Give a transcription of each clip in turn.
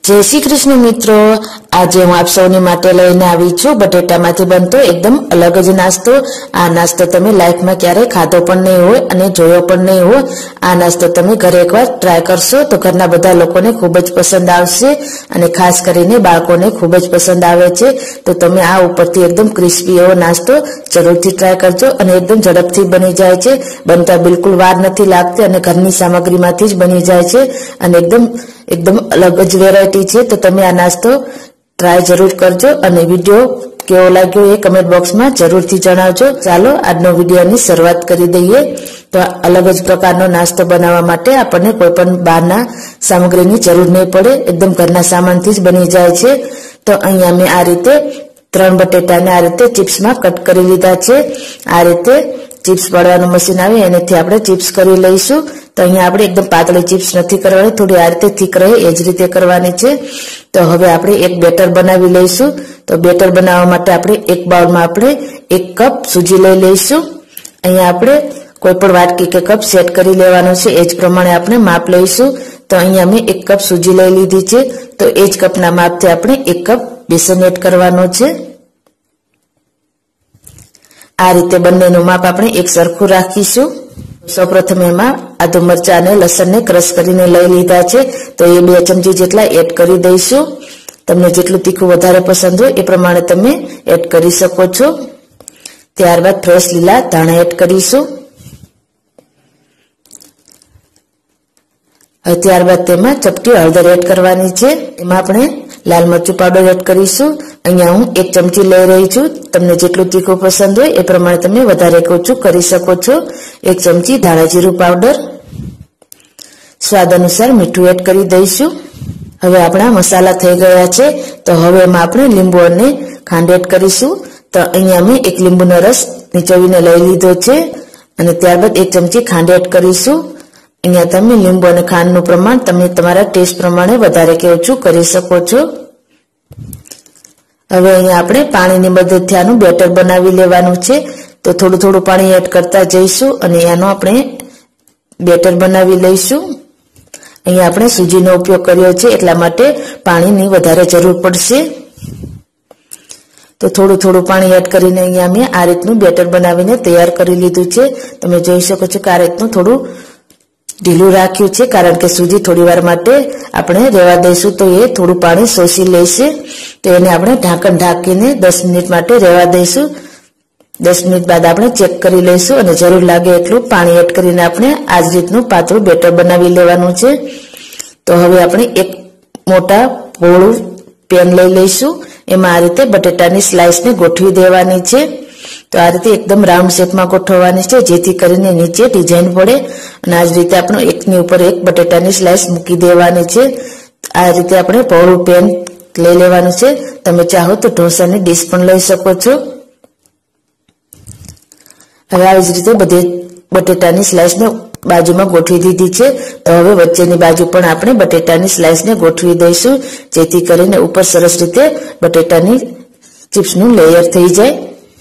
जय श्री कृष्ण मित्रों, आज हूँ आप सौनी माटे लईने आवी छुं बटेटामांथी बनतो एकदम अलग ज नास्तो। आ नास्तो तमे लाइफ में क्यारेय खाधो पण नहीं होय अने जोयो पण नहीं होय। आ नास्तो तमे घरे एकवार ट्राय करशो तो घરના બધા લોકોને ખૂબ જ પસંદ આવશે અને ખાસ કરીને બાળકોને ખૂબ જ પસંદ આવે છે। તો તમે આ ઉપરથી એકદમ ક્રિસ્પી એવો નાસ્તો જરૂરથી ટ્રાય કરજો અને એકદમ ઝડપથી બની જાય છે। બનતા બિલકુલ વાર નથી લાગતી અને ઘરની સામગ્રીમાંથી જ બની જાય છે અને एकदम अलग ज वेरायटी है। तो तमे आ नास्तो ट्राय जरूर करजो અને विडियो केवो लाग्यो ए कमेंट बॉक्स में जरूर थी जणावजो। चालो आजनो विडियो नी शुरुआत करी दईए। तो अलग ज प्रकारनो नास्तो बनावा माटे आपने कोई पण बहारना सामग्रीनी जरूर नहीं पड़े, एकदम घરના सामानथी ज बनी जाय छे। तो अहींया मैं आ रीते 3 बटेटाने आ रीते चिप्स में कट करी लीधा छे। आ रीते चिप्स पाडवानुं मशीन आवे एनेथी आपणे चिप्स करी लईशुं। तो अहींया आपणे एकदम पातળી चिप्स नहीं करवानी, थोड़ी आ रीते थीक रहे ए ज रीते करवानी छे। तो हवे आपणे एक बेटर बनावी लईशुं। तो बेटर बनाववा माटे आपणे एक बाउल में आपणे 1 कप सूजी लई लईशुं। अहींया आपणे कोई पण वाटकी के कप सेट करी लेवानो छे, एज प्रमाणे आपणे माप लईशुं। तो अहींया मैं 1 कप सूजी लई लीधी छे। तो एज कपना मापथी आपणे 1 कप बेसन एड करवानो छे। आ रीते बंनेनुं माप आपणे एक सरखुं राखीशुं। सौप्रथम एमां आदु मरचा अने लसण ने क्रश करीने लई लीधा छे। तो ए 2 चमची जेटला एड करी दईशुं। तमने जेटલું तीखું વધારે पसंद होय ए प्रमाणे तमे एड करी शको छो। त्यारबाद फ्रेश लीला धाणा एड करीशुं। त्यारबाद तेमां चपटी हळदर एड करवानी छे। एमां आपणे लाल मरचुं पाउडर एड करीशुं। अहींया हूँ 1 चमची लई रही छुं। तमने जेटલું तीखું पसंद होय ए प्रमाणे तमे वधारे કે ઓછું કરી શકો છો। 1 चमची धाणा जीરું पाउडर, स्वाद अनुसार मीठું एड करी दईशुं। हवे आपणा मसाला थई गया छे। तो हवे एमां आपणे લીંબુ અને ખાંડ एड करीशुं। तो अहींया मैं 1 લીંબુનો रस નીચોવીને લઈ લીધો છે અને ત્યારબાદ 1 ચમચી ખાંડ एड करीशुं। अहींया तमे લીંબુ અને ખાંડનું પ્રમાણ તમે તમારા ટેસ્ટ પ્રમાણે વધારે કે ઓછું કરી શકો છો। હવે અહીંયા આપણે પાણીની મદદથી આનું બેટર બનાવી લેવાનું છે। તો થોડું થોડું પાણી એડ કરતા જઈશું અને આનો આપણે બેટર બનાવી લઈશું। અહીંયા આપણે સૂજીનો ઉપયોગ કર્યો છે એટલા માટે પાણીની વધારે જરૂર પડશે। તો થોડું થોડું પાણી એડ કરીને અહીંયા મેં આ રીતનું બેટર બનાવીને તૈયાર કરી લીધું છે। તમે જોઈ શકો છો કે આ રીતનું થોડું ઢીલું રાખ્યું છે, કારણ કે સૂજી થોડી વાર માટે આપણે રહેવા દઈશું તો એ થોડું પાણી શોષી લેશે। તો એને આપણે ઢાંકણ ઢાંકીને 10 મિનિટ માટે રહેવા દઈશું। 10 મિનિટ બાદ આપણે ચેક કરી લઈશું અને જરૂર લાગે એટલું પાણી એડ કરીને આપણે આ જ રીતનું પાતળું બેટર બનાવી લેવાનું છે। તો હવે આપણે એક મોટા પહોળું પેન લઈ લઈશું। એમાં આ રીતે બટેટાની સ્લાઇસને ગોઠવી દેવાની છે। तो आ रीते एकदम राउंड शेप में गोठववानी छे जेथी करीने नीचे डिजाइन पड़े अने आ ज रीते आपणे एकनी उपर एक बटेटानी स्लाइस मूकी देवानी छे। आ रीते आपणे पहोळुं पेन लई लेवानुं छे। तमे चाहो तो ढोसानी डिश पण लई शको छो। हवे आ ज रीते बधी बटेटानी स्लाइस ने बाजू में गोठवी दीधी छे। तो हवे वच्चेनी बाजू पण आपणे बटेटानी स्लाइस ने गोठवी दईशुं जेथी करीने उपर सरस रीते बटेटानी चिप्सनुं लेयर थई जाय।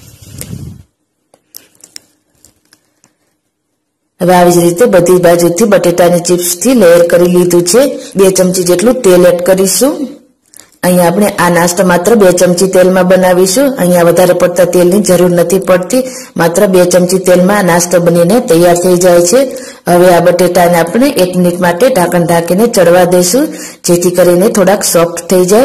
હવે આવી જ રીતે બધી બાજુથી બટેટાની ચિપ્સ થી લેયર કરી લીધું છે। 2 ચમચી જેટલું તેલ એડ કરીશું। અહીંયા આપણે આ નાસ્તો માત્ર 2 ચમચી તેલમાં બનાવીશું। અહીંયા વધારે પડતા તેલની જરૂર નથી પડતી, માત્ર 2 ચમચી તેલમાં આ નાસ્તો બનીને તૈયાર થઈ જાય છે। હવે આ બટેટાને આપણે 1 મિનિટ માટે ઢાંકણ ઢાંકીને ચડવા દઈશું જેથી કરીને થોડાક સોફ્ટ થઈ જાય।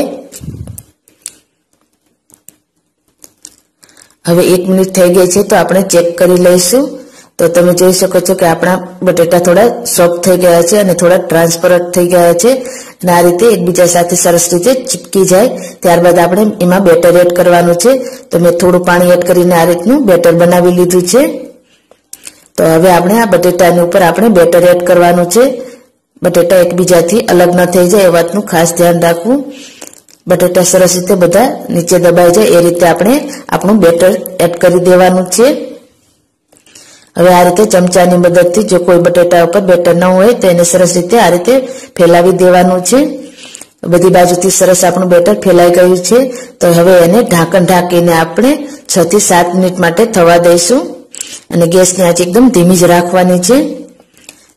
હવે 1 મિનિટ થઈ ગઈ છે તો આપણે ચેક કરી લઈશું। तो तमे જોઈ શકો છો કે આપણા બટેટા થોડા સોફ્ટ થઈ ગયા છે અને થોડા ટ્રાન્સપરન્ટ થઈ ગયા છે અને આ રીતે એકબીજા સાથે સરસ રીતે ચીપકી જાય। ત્યારબાદ આપણે એમાં બેટર એડ કરવાનું છે। તો મેં થોડું પાણી એડ કરીને આ રીતનું બેટર બનાવી લીધું છે। તો હવે આપણે આ બટેટાની ઉપર આપણે બેટર એડ કરવાનું છે। બટેટા એકબીજાથી અલગ ન થઈ જાય એ વાતનું ખાસ ધ્યાન રાખવું। બટેટા સરસ રીતે બધા નીચે દબાઈ જાય એ રીતે આપણે આપણું બેટર એડ કરી દેવાનું છે। હવે આ રીતે ચમચાની મદદથી જો કોઈ બટેટા ઉપર બેટર ન હોય તો એને સરસ રીતે આ રીતે ફેલાવી દેવાનું છે। બધી બાજુથી સરસ આપણું બેટર ફેલાઈ ગયું છે। તો હવે એને ઢાંકણ ઢાંકીને આપણે 6 થી 7 મિનિટ માટે થવા દઈશું અને ગેસની આંચ એકદમ ધીમી જ રાખવાની છે।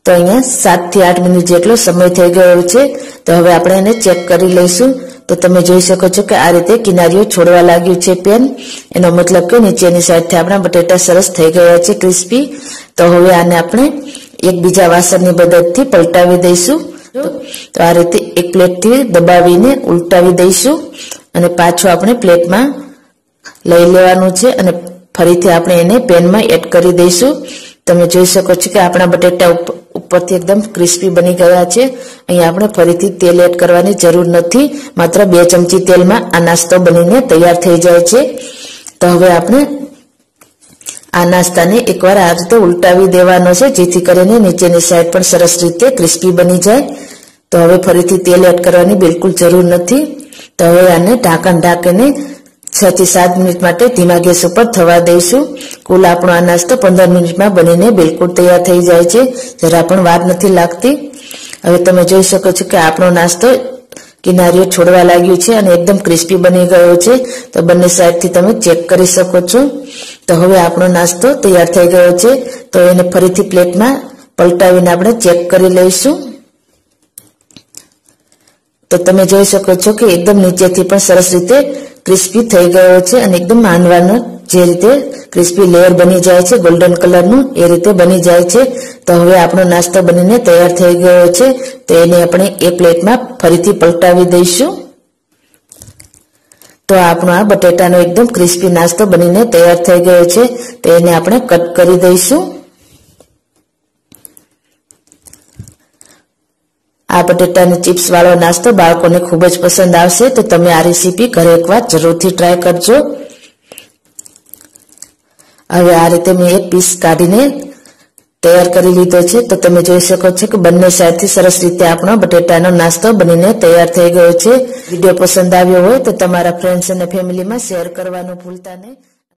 તો અહીંયા 7 થી 8 મિનિટ જેટલો સમય થઈ ગયો છે. તો હવે આપણે એને ચેક કરી લઈશું. તો તમે જોઈ શકો છો કે આ રીતે કિનારીઓ છોડવા લાગ્યું છે પેન. એનો મતલબ કે નીચેની સાઈડથી આપણા બટેટા સરસ થઈ ગયા છે ક્રિસ્પી. તો હવે આને આપણે એક બીજા વાસણની મદદથી પલટાવી દઈશું. તો આ રીતે એક પ્લેટથી દબાવીને ઉલટાવી દઈશું અને પાછું આપણે પ્લેટમાં લઈ લેવાનું છે અને ફરીથી આપણે એને પેનમાં એડ કરી દઈશું. તમે જોઈ શકો છો કે આપણા બટેટા ઉપરથી એકદમ ક્રિસ્પી બની ગયા છે. અહીંયા આપણે ફરીથી તેલ એડ કરવાની જરૂર નથી. માત્ર 2 ચમચી તેલમાં આ નાસ્તો બનીને તૈયાર થઈ જાય છે. તો હવે આપણે આ નાસ્તાને એકવાર આ રીતે ઉલટાવી દેવાનો છે, જેથી કરીને નીચેની સાઈડ પણ સરસ રીતે ક્રિસ્પી બની જાય. તો હવે ફરીથી તેલ એડ કરવાની બિલકુલ જરૂર નથી. તો હવે આને ઢાંકણ ઢાંકીને 6 થી 7 મિનિટ માટે ધીમા ગેસ ઉપર થવા દઈશું. કુલ આપણો આ નાસ્તો 15 મિનિટમાં બનીને બિલકુલ તૈયાર થઈ જાય છે. જરા પણ વાર નથી લાગતી. હવે તમે જોઈ શકો છો કે આપણો નાસ્તો કિનારીઓ છોડવા લાગ્યું છે અને એકદમ ક્રિસ્પી બની ગયો છે. તો બંને સાઈડથી તમે ચેક કરી શકો છો. તો હવે આપણો નાસ્તો તૈયાર થઈ ગયો છે. તો એને ફરીથી પ્લેટમાં પલટાવીને આપણે ચેક કરી લઈશું. તો તમે જોઈ શકો છો કે એકદમ નીચેથી પણ સરસ રીતે ક્રિસ્પી થઈ ગયો છે અને એકદમ માંડવાનો જે રીતે ક્રિસ્પી લેયર બની જાય છે ગોલ્ડન કલરનું, એ રીતે બની જાય છે. તો હવે આપણો નાસ્તો બનીને તૈયાર થઈ ગયો છે. તો એને આપણે એ પ્લેટમાં ફરીથી પલટાવી દઈશું. તો આપણો આ બટેટાનો એકદમ ક્રિસ્પી નાસ્તો બનીને તૈયાર થઈ ગયો છે. તો એને આપણે કટ કરી દઈશું. આ બટેટાની ચિપ્સ વાળો નાસ્તો બાળકોને ખૂબ જ પસંદ આવશે. તો તમે આ રેસીપી ઘરે એકવાર જરૂરથી ટ્રાય કરજો. હવે આ રીતે મેં એક પીસ કાઢીને તૈયાર કરી લીધો છે. તો તમે જોઈ શકો છો કે બંને સાઈડથી સરસ રીતે આપણો બટેટાનો નાસ્તો બનીને તૈયાર થઈ ગયો છે. વિડીયો પસંદ આવ્યો હોય તો તમારા ફ્રેન્ડ્સ અને ફેમિલીમાં શેર કરવાનું ભૂલતા નહીં.